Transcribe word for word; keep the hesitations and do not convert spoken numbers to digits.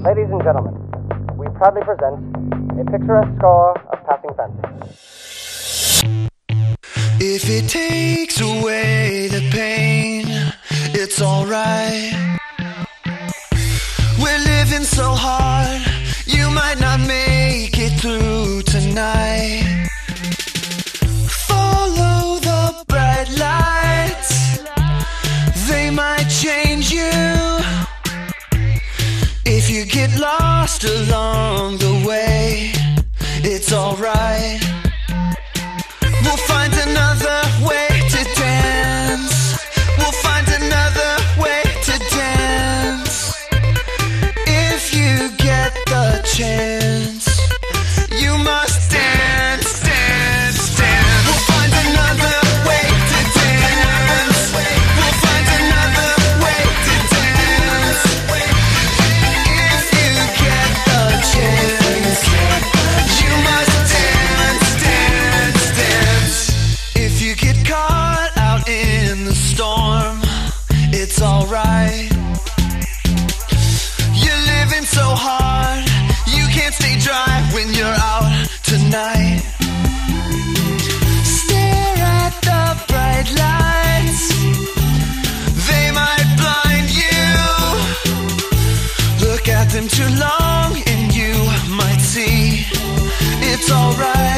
Ladies and gentlemen, we proudly present a picturesque score of Passing Fancy. If it takes away the pain, it's alright. We're living so hard, you might not make it through tonight. Follow the bright lights, they might change you. If you get lost along the way, it's alright. We'll find another way to dance. We'll find another way to dance. If you get the chance, you must dance, dance, dance. We'll find another way to dance. We'll find another way to dance. If you get the chance, you must dance, dance, dance. If you get caught out in the storm, it's alright. You're living so hard, you can't stay dry when you're out tonight. Stare at the bright lights, they might blind you. Look at them too long and you might see it's alright.